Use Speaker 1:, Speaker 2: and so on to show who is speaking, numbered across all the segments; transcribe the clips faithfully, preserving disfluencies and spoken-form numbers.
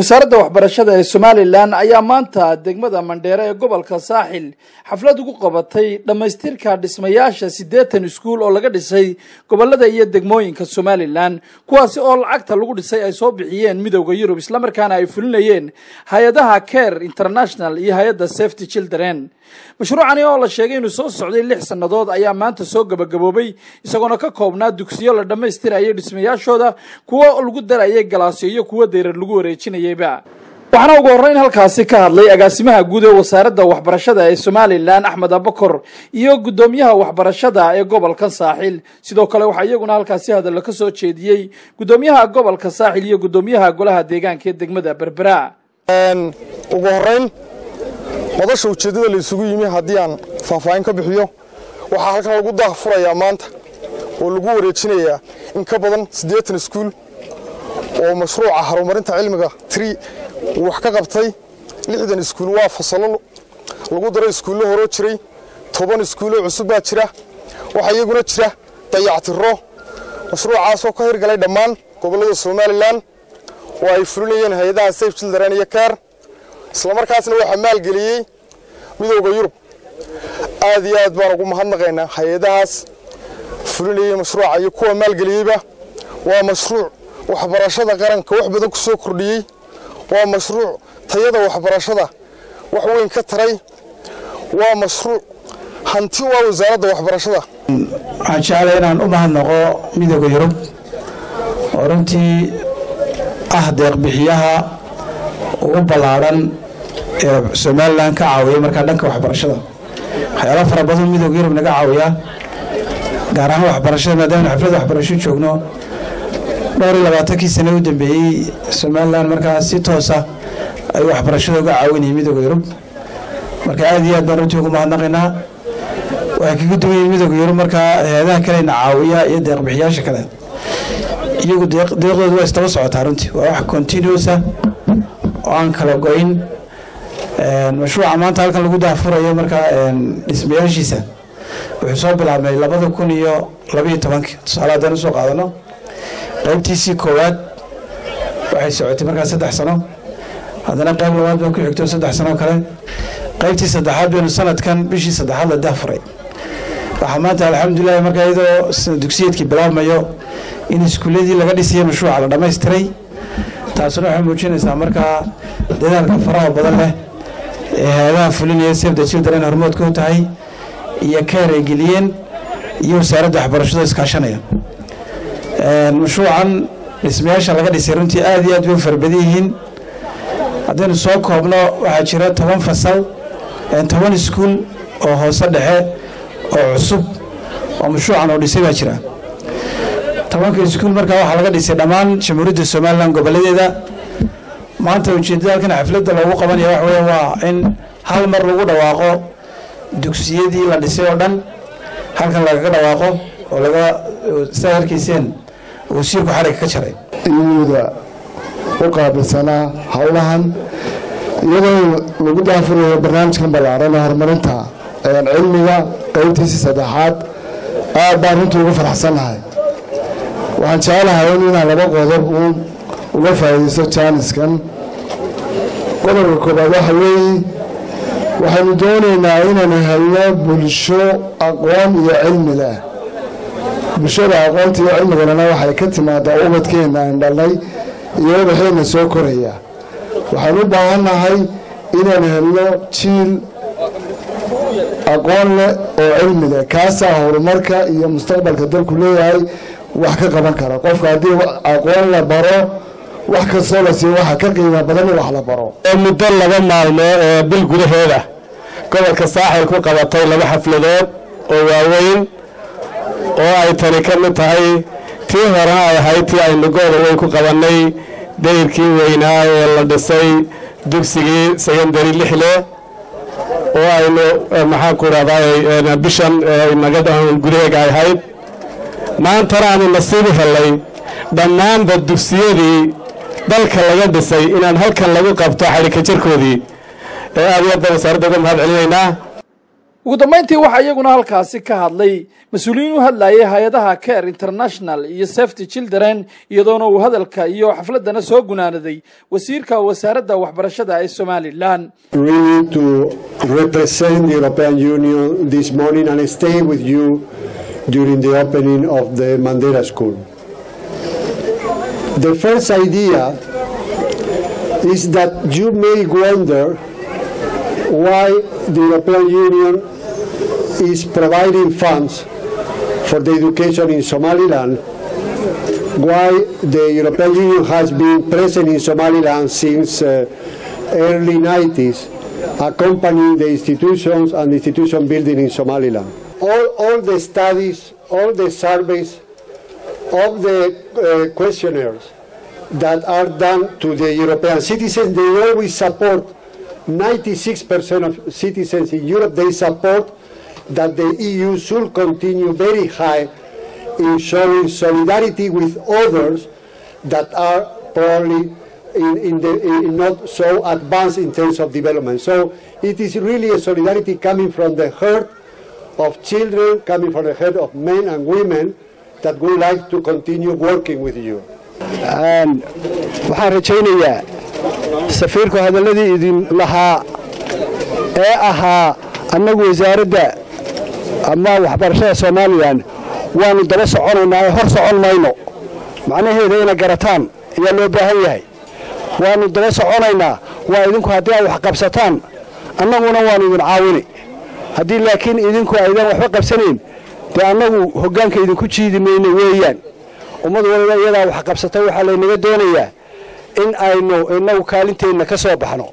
Speaker 1: wasaaradda waxbarashada ee Somaliland ayaa maanta degmada Mandheera ee gobolka Saaxil xaflad ugu qabatay dhamaystirka dhismayaasha siddeetan iskuul oo laga dhisay gobolada iyo degmooyinka Somaliland kuwaas oo lacagta lagu dhisay ay soo bixiyeen midowga Yurub isla markaana ay fulinayeen hay'adaha Care International iyo hay'adda Safety Children. mashruucani oo la sheegay inuu soo socday lix sanadood ayaa maanta soo gabagaboobay isagoona ka koobnaa dugsiyo la dhamaystirayay dhismayaashooda kuwa lagu darayay galaasyo iyo kuwa deerar lagu wareejinayayba. waxaana ugu horreyn halkaasi ka hadlay agaasimaha guud ee wasaaradda waxbarashada ee Somaliland Axmed Abakor iyo gudoomiyaha waxbarashada ee gobolka Saaxil. sidoo kale waxa iyaguna halkaasi hadal ka soo jeediyay gudoomiyaha gobolka Saaxil iyo gudoomiyaha golaha deegaanka ee degmada Berbera.
Speaker 2: een ugu horreyn madasha ujeedada la isugu yimi haddii aan faahfaahin ka bixiyo waxaa halkan lagu daahfurayaa maanta oo lagu wareejinayaa in ka badan siddeetan iskuul oo mashruuca horumarinta cilmiga three wax ka qabtay lixdan iskuul waa fasalo lagu daray iskuulo hore jiray toban iskuulo cusub baa jira waxa iyaguna jira dayactiro mashruucaas oo ka hirgalay dhammaan gobolada Somaliland oo ay fulinayeen hay'adaha Safety Children iyo Care isla markaasna waxa maalgeliyay midowga Yurub. aad iyo aad baan ugu mahadnaqaynaa hay'adahaas fulinayay mashruuca iyo kuwa maalgeliyayba. waa mashruuc waxbarashada qaranka wax badan ku soo kordhiyay. waa mashruuc tayada waxbarashada wax weyn ka taray. waa mashruuc hanti waa wasaaradda waxbarashada.
Speaker 3: waxaan jeclahay inaan u mahadnaqo midowga Yurub oo runtii ah deeq bixiyaha ugu ballaaran ee Somaliland ka caawiya marka dhanka waxbarashada waxyaalo fara badan midowga Yurub naga caawiya gaar ahaan waxbarashada maadaama xaflad waxbarasho joogno dhowr iyo labaatan sano u dambeeyay Somaliland marka si toos ah ay waxbarashada uga caawinayeen midowga Yurub. marka aad iyo aad baan runtii ugu mahadnaqaynaa. waxay kaga duwan yihiin midowga Yurub marka hay'adaha kale na caawiya iyo deeq bixiyaasha kale iyagu deeqdoodu waa istaba socotaa runtii waa wax continuous ah oo aan kala go'in. mashruuca maanta halkan lagu daafurayo marka dhismayaashiisa wuxuu soo bilaabmay labada kun iyo laba iyo toban tusaale haddaan usoo qaadano qaybtiisii koowaad waxay socotay markaa saddex sano haddana qayb labaad baa ku xigto saddex sano kale qaybtii saddexaad baynu sanadkan bishii saddexaad la daafuray. waxaa maanta alxamdulilah markaa iyadoo dugsiyeedkii bilaabmayo in iskuuladii laga dhisayay mashruuca la dhammaystiray taasuna waxay muujinaysaa markaa dadaalka faraha badan leh ee hay'adaha fulinaya Safety Children hormoodka u tahay iyo Care ay geliyeen iyo wasaaradda waxbarashada iskaashanaya. mashruucan dhismayaasha laga dhisay runtii aad iyo aad bay farbadan yihiin. haddaynu soo koobno waxaa jira toban fasal toban iskuul oo hoose dhexe oo cusub oo mashruucan oo dhisay baa jira. tobanka iskuul markaa waxaa laga dhisay dhammaan jamhuuriyadda Somaliland goboladeeda. maanta ujeedada halkan xafladda loogu qabanaya waxa weeye waa in hal mar lagu dhawaaqo dugsiyadii la dhisay oo dhan halkan lagaga dhawaaqo oo laga saarkiiseen wasiirku xarig ka jaray
Speaker 4: iyada u qaabilsanaa hawlahan iyadoo lagu daafurayo barnaamijkan ballaaran ee horumarinta cilmiga qaybtiisa saddexaad aad baan runtii ugu faraxsanahay. waxaan jecelahay inaan laba qodob uga faa'iidaysto jaaniskan. qodobka koobaad waxa weeye waxaanu doonaynaa inaan helno bulsho aqoon iyo cilmi leh. bulshada aqoonta iyo cilmigana waxay ka timaadaa ubadkeena aan dhalnay iyo waxayna soo koraya. waxaan u baahannahay inaan helno jiil aqoon leh oo cilmi leh kaasaa horumarka iyo mustaqbalka dalku leeyahay wax ka qaban kara. qofka haddii aqoon la baro wax kastoo la siiyo waxa ka qiimo badan in wax la baro.
Speaker 5: muddo laba maalmood oo bil gudaheeda gobolka Saaxil ku qabatay laba xafladood oo waaweyn oo ay tani ka mid tahay tii hore ay ahayd tii aynu goobo weyn ku qabanay dayrkii weynaa ee la dhisay dugsigii secondary lixle oo aynu maxaan ku raadayay bishan nagadan gudaheega ahayd. maantana aanu nasiib helay dhammaanba dugsiyadii dalka laga dhisay inaan halkan lagu qabto xarika jirkoodii ee aad iyo aad wasaaradda uga mahad celinaynaa.
Speaker 1: ugu dambeyntii waxaa iyaguna halkaasi ka hadlay mas-uuliyiin u hadlayay hay-adaha Care International iyo Save the Children iyadoona uu hadalka iyo xafladana soo gunaanaday wasiirka wasaaradda waxbarashada ee Somaliland.
Speaker 6: Really to represent the European Union this morning and stay with you during the opening of the Mandela School. The first idea is that you may wonder why the European Union is providing funds for the education in Somaliland, why the European Union has been present in Somaliland since uh, early nineties, accompanying the institutions and institution building in Somaliland. All, all the studies, all the surveys, all the uh, questionnaires that are done to the European citizens, they always support, ninety-six percent of citizens in Europe, they support that the E U should continue very high in showing solidarity with others that are probably in, in the, in not so advanced in terms of development. So it is really a solidarity coming from the heart of children, coming from the heart of men and women that would like to continue working with you.
Speaker 5: And waxaan rajaynayaa safiirku hadalladii idin lahaa ee ahaa annagu wasaaradda ama waxbarashada Soomaaliland waanu daba soconaynaa hor socon mayno macnaheedu ina garataan ayaa loo baahan yahay waanu daba soconaynaa waa idinku haddii ay wax qabsataan annaguna waanu idin caawini haddii laakiin idinku aydan waxba qabsanayn dee annagu hoggaanka idinku jiidi mayno weeyaan ummad waliba iyadaa wax qabsatay waxaa laynaga doonayaa in aynu inagu kaalinteenna ka soo baxno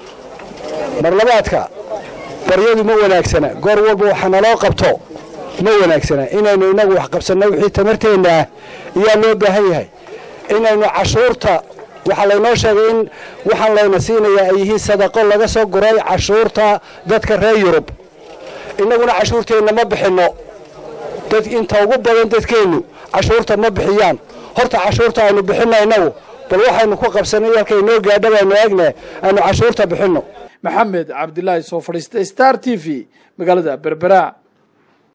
Speaker 5: mar labaadka baryadu ma wanaagsana goor walba waxa naloo qabto ma wanaagsana inaynu inagu wax qabsanno wixii tamarteena ayaa loo baahan yahay inaynu cashuurta waxa laynoo sheegay in waxaan layna siinayaa ay yihiin sadaqo laga soo guray cashuurta dadka reer Yurub inaguna cashuurteena ma bixino dad inta ugu badan dadkeenu cashuurta ma bixiyaan horta cashuurta aynu bixinay inagu bal waxaynu ku qabsanay halkay noo gaadhabayno eegne aynu cashuurta bixino
Speaker 1: Maxamed Cabdullaahi soo fadhiistay Star T V magaalada Berbera.